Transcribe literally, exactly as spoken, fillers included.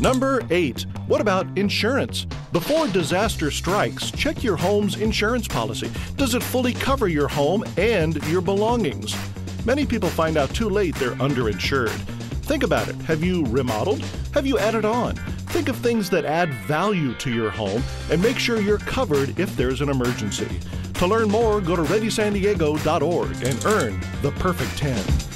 Number eight. What about insurance? Before disaster strikes, check your home's insurance policy. Does it fully cover your home and your belongings? Many people find out too late they're underinsured. Think about it. Have you remodeled? Have you added on? Think of things that add value to your home and make sure you're covered if there's an emergency. To learn more, go to Ready San Diego dot org and earn the perfect ten.